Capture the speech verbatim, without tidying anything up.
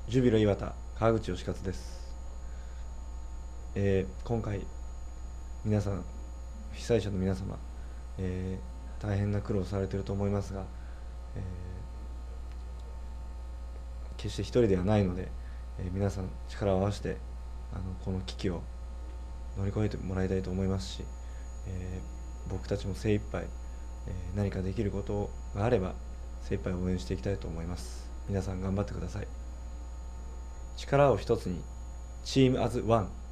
ジュビロ磐田川口能活です。えー、今回皆さん被災者の皆様、えー、大変な苦労されていると思いますが、えー、決して一人ではないので、えー、皆さん力を合わせてあのこの危機を乗り越えてもらいたいと思いますし、えー、僕たちも精一杯、えー、何かできることがあれば精一杯応援していきたいと思います。皆さん頑張ってください。力を一つに、チームアズワン。